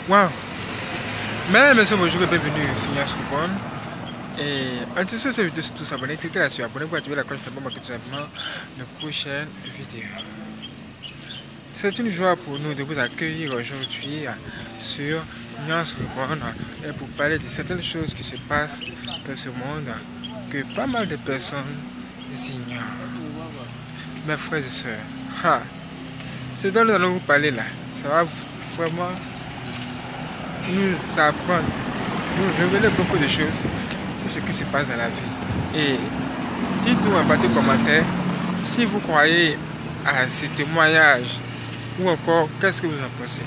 Wow! Mesdames et messieurs, bonjour et bienvenue sur Nias Coupon. Et en dessous de cette vidéo, surtout s'abonner, cliquez là-dessus, abonnez-vous, activez la cloche pour tout simplement nos prochaines vidéos. C'est une joie pour nous de vous accueillir aujourd'hui sur Nias Coupon et pour parler de certaines choses qui se passent dans ce monde que pas mal de personnes ignorent. Mes frères et sœurs, ce dont nous allons vous parler là, ça va vraiment nous apprendre, nous révéler beaucoup de choses sur ce qui se passe dans la vie. Et dites-nous en bas de commentaires si vous croyez à ce témoignage ou encore qu'est-ce que vous en pensez.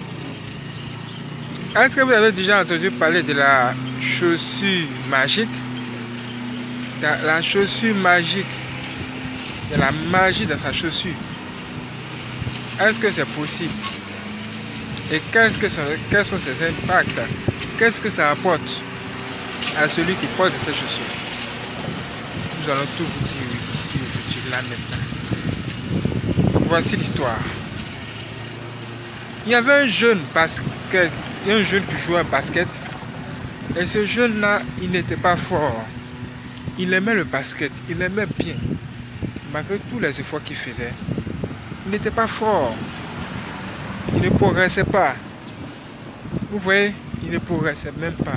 Est-ce que vous avez déjà entendu parler de la chaussure magique? La chaussure magique, de la magie dans sa chaussure. Est-ce que c'est possible? Et quels sont ses impacts? Qu'est-ce que ça apporte à celui qui porte ces chaussures? Nous allons tout vous dire ici aujourd'hui, là maintenant. Voici l'histoire. Il y avait un jeune qui jouait au basket. Et ce jeune-là, il n'était pas fort. Il aimait le basket, il aimait bien. Malgré tous les efforts qu'il faisait, il n'était pas fort. Il ne progressait pas. Vous voyez, il ne progressait même pas.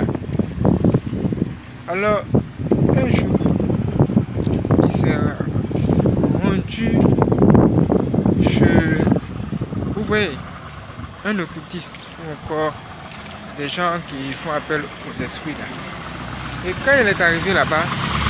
Alors, un jour, il s'est rendu chez, vous voyez, un occultiste ou encore des gens qui font appel aux esprits là. Et quand il est arrivé là-bas,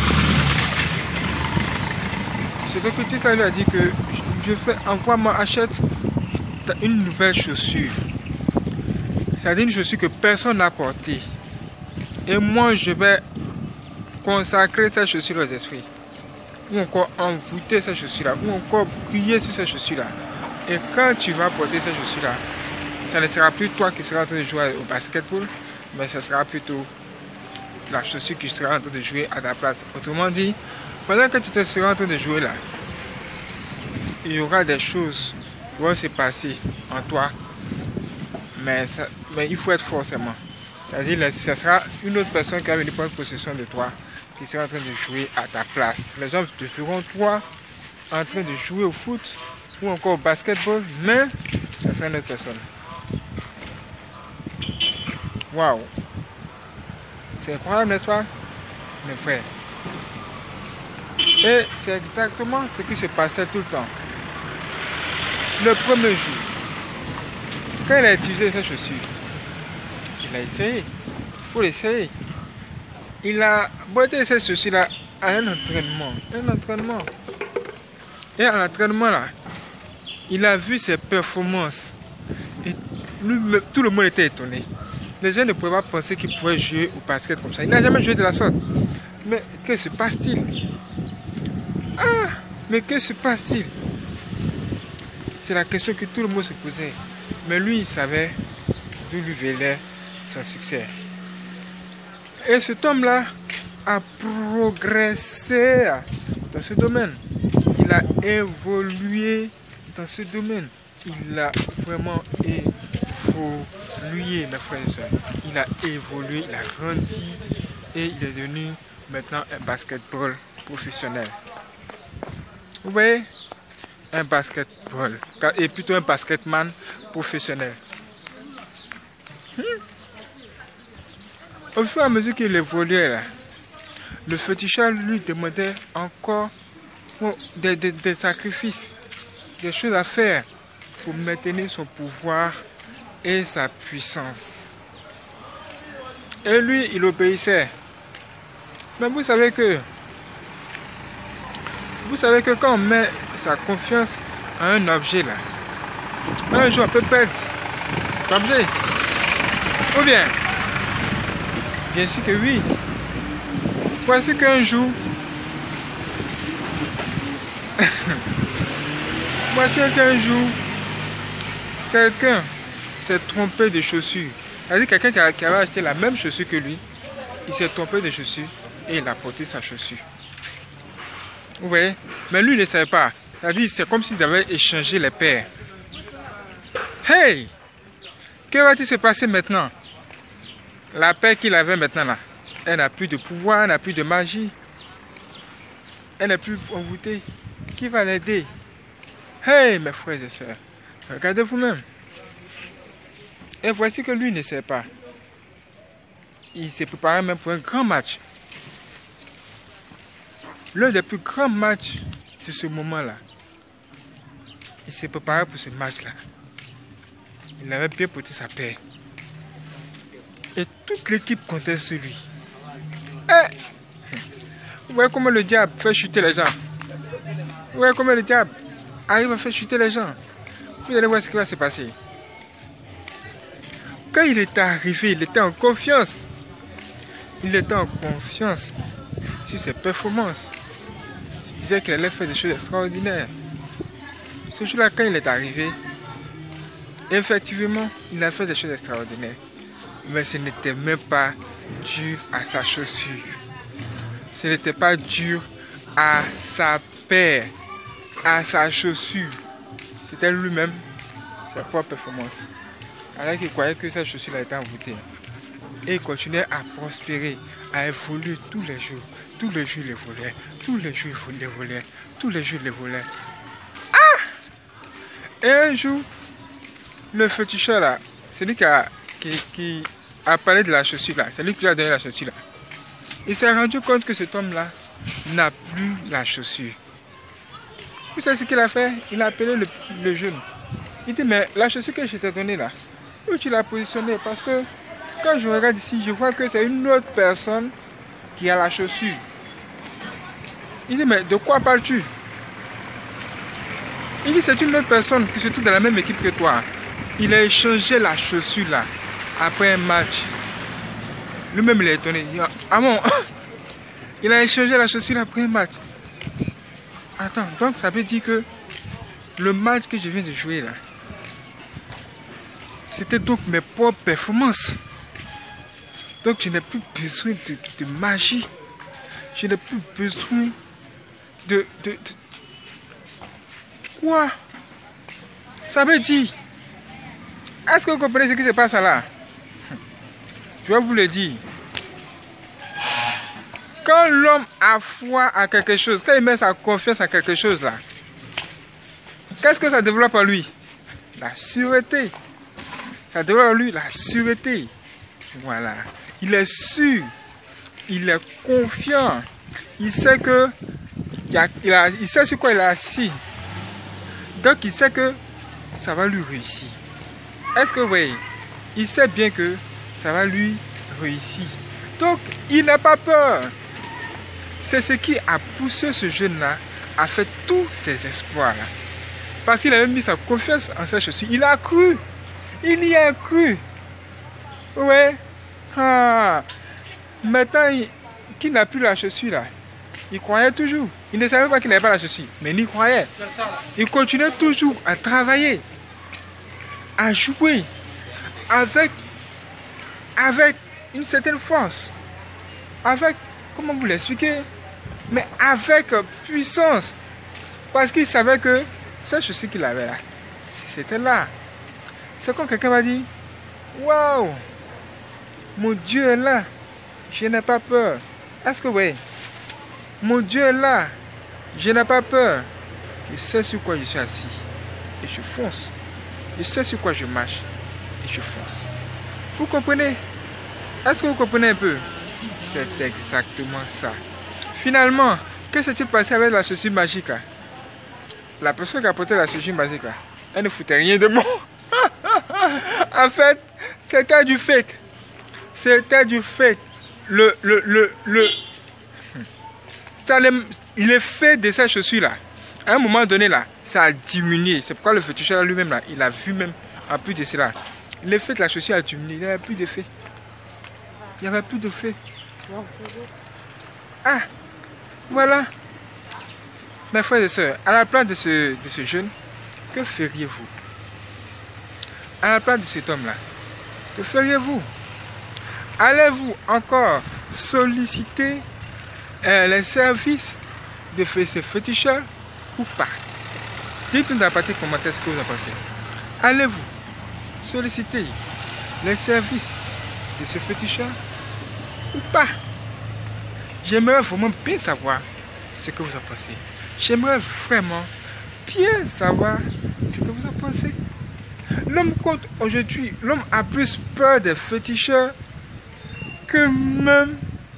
cet occultiste là lui a dit que envoie-moi, achète une nouvelle chaussure. C'est-à-dire une chaussure que personne n'a portée. Et moi, je vais consacrer cette chaussure aux esprits. Ou encore envoûter cette chaussure-là. Ou encore prier sur cette chaussure-là. Et quand tu vas porter cette chaussure-là, ça ne sera plus toi qui seras en train de jouer au basketball, mais ce sera plutôt la chaussure qui sera en train de jouer à ta place. Autrement dit, pendant que tu te seras en train de jouer là, il y aura des choses qui vont se passer en toi, mais il faut être forcément. C'est-à-dire que ce sera une autre personne qui va venir prendre possession de toi, qui sera en train de jouer à ta place. Les gens te feront toi en train de jouer au foot ou encore au basketball, mais ce sera une autre personne. Waouh! C'est incroyable, n'est-ce pas, mes frères? Et c'est exactement ce qui se passait tout le temps. Le premier jour, quand il a utilisé cette chaussure, il a essayé. Il faut l'essayer. Il a porté cette chaussure-là à un entraînement. Et à l'entraînement là, il a vu ses performances. Et tout le monde était étonné. Les gens ne pouvaient pas penser qu'il pouvait jouer au basket comme ça. Il n'a jamais joué de la sorte. Mais que se passe-t-il? Mais que se passe-t-il? C'est la question que tout le monde se posait. Mais lui, il savait d'où lui venait son succès. Et cet homme-là a progressé dans ce domaine. Il a évolué dans ce domaine. Il a vraiment évolué, mes frères et sœurs. Il a évolué, il a grandi et il est devenu maintenant un basketball professionnel. Vous voyez, un basketball, et plutôt un basketman professionnel. Au fur et à mesure qu'il évoluait, là, le féticheur lui demandait encore des sacrifices, des choses à faire pour maintenir son pouvoir et sa puissance. Et lui, il obéissait. Mais vous savez que quand on met sa confiance à un objet là, un jour on peut perdre cet objet. Ou bien sûr que oui. Voici qu'un jour, quelqu'un s'est trompé de chaussures. C'est-à-dire quelqu'un qui avait acheté la même chaussure que lui, il s'est trompé de chaussures et il a porté sa chaussure. Vous voyez? Mais lui, il ne savait pas. C'est-à-dire c'est comme s'ils avaient échangé les paires. Hey! Que va-t-il se passer maintenant? La paix qu'il avait maintenant là, elle n'a plus de pouvoir, elle n'a plus de magie. Elle n'est plus envoûtée. Qui va l'aider? Hey mes frères et sœurs, regardez vous-même. Et voici que lui ne sait pas. Il s'est préparé même pour un grand match. L'un des plus grands matchs de ce moment-là. Il s'est préparé pour ce match-là. Il avait bien porté sa paix. Et toute l'équipe comptait sur lui. Eh, vous voyez comment le diable fait chuter les gens. Vous voyez comment le diable arrive à faire chuter les gens. Vous allez voir ce qui va se passer. Quand il était arrivé, il était en confiance. Il était en confiance sur ses performances. Il disait qu'il allait faire des choses extraordinaires. Ce jour-là, quand il est arrivé, effectivement, il a fait des choses extraordinaires. Mais ce n'était même pas dû à sa chaussure. Ce n'était pas dû à sa paix, à sa chaussure. C'était lui-même, sa propre performance. Alors qu'il croyait que sa chaussure était envoûtée. Et il continuait à prospérer, à évoluer tous les jours. Tous les jours, il évoluait. Tous les jours, il évoluait. Tous les jours, il évoluait. Ah! Et un jour, le féticheur là, celui qui a parlé de la chaussure là, celui qui lui a donné la chaussure là, il s'est rendu compte que cet homme là n'a plus la chaussure. Vous savez ce qu'il a fait? Il a appelé le jeune. Il dit, mais la chaussure que je t'ai donnée là, où tu l'as positionnée? Parce que quand je regarde ici, je vois que c'est une autre personne qui a la chaussure. Il dit, mais de quoi parles-tu? Il dit, c'est une autre personne qui se trouve dans la même équipe que toi. Il a échangé la chaussure là, après un match. Lui-même, il est étonné. Il dit, ah bon? Il a échangé la chaussure après un match. Attends, donc ça veut dire que le match que je viens de jouer là, c'était donc mes propres performances. Donc je n'ai plus besoin de magie. Je n'ai plus besoin de... Quoi? Ça veut dire... Est-ce que vous comprenez ce qui se passe là? Je vais vous le dire. Quand l'homme a foi à quelque chose, quand il met sa confiance à quelque chose là, qu'est-ce que ça développe en lui? La sûreté. Ça développe en lui la sûreté. Voilà. Il est sûr. Il est confiant. Il sait que il sait sur quoi il est assis. Donc il sait que ça va lui réussir. Est-ce que vous voyez? Il sait bien que ça va lui réussir. Donc il n'a pas peur. C'est ce qui a poussé ce jeune-là à faire tous ses espoirs-là. Parce qu'il avait mis sa confiance en sa chaussure. Il a cru. Il y a cru. Ouais. Ah. Maintenant, qu'il n'a plus la chaussure là, il croyait toujours. Il ne savait pas qu'il n'avait pas la chaussure, mais il y croyait. Il continuait toujours à travailler, à jouer avec une certaine force. Avec, comment vous l'expliquer? Mais avec puissance. Parce qu'il savait que cette chaussure qu'il avait là, c'était là. C'est quand quelqu'un m'a dit, waouh, mon Dieu est là, je n'ai pas peur. Est-ce que vous voyez? Mon Dieu est là, je n'ai pas peur. Je sais sur quoi je suis assis et je fonce. Je sais sur quoi je marche et je fonce. Vous comprenez? Est-ce que vous comprenez un peu? C'est exactement ça. Finalement, que s'est-il passé avec la chaussure magique là? La personne qui a porté la chaussure magique là, elle ne foutait rien de bon. En fait, c'était du fake. C'était du fake. L'effet de cette chaussure là, à un moment donné là, ça a diminué. C'est pourquoi le féticheur lui-même là, il a vu même en plus de cela. L'effet de la chaussure a diminué. Il n'y avait plus d'effet. Il n'y avait plus d'effet. Ah, voilà. Mes frères et sœurs, à la place de ce jeune, que feriez-vous? À la place de cet homme-là, que feriez-vous? Allez-vous encore solliciter les services de ce féticheur ou pas? Dites-nous dans la partie commentaire ce que vous en pensez. Allez-vous solliciter les services de ce féticheur ou pas? J'aimerais vraiment bien savoir ce que vous en pensez. J'aimerais vraiment bien savoir ce que vous en pensez. L'homme compte aujourd'hui, l'homme a plus peur des féticheurs que même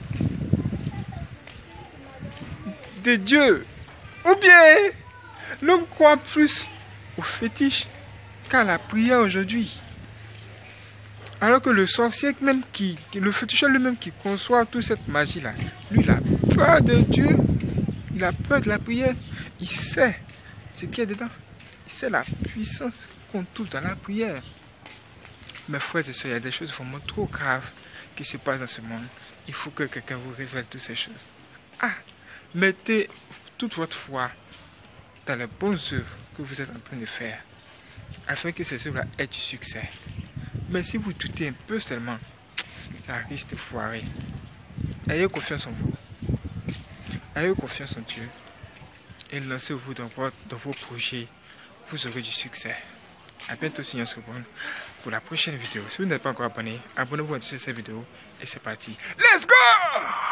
de Dieu. Ou bien l'homme croit plus aux fétiches qu'à la prière aujourd'hui. Alors que le sorcier même le féticheur lui-même qui conçoit toute cette magie-là, lui il a peur de Dieu, il a peur de la prière, il sait ce qu'il y a dedans, il sait la puissance qu'on trouve dans la prière. Mes frères et sœurs, il y a des choses vraiment trop graves qui se passent dans ce monde. Il faut que quelqu'un vous révèle toutes ces choses. Mettez toute votre foi dans les bonnes œuvres que vous êtes en train de faire, afin que ces œuvres-là aient du succès. Mais si vous doutez un peu seulement, ça risque de foirer. Ayez confiance en vous. Ayez confiance en Dieu. Et lancez-vous dans vos projets. Vous aurez du succès. A bientôt, Seigneur Sobon, pour la prochaine vidéo. Si vous n'êtes pas encore abonné, abonnez-vous à cette vidéo. Et c'est parti. Let's go!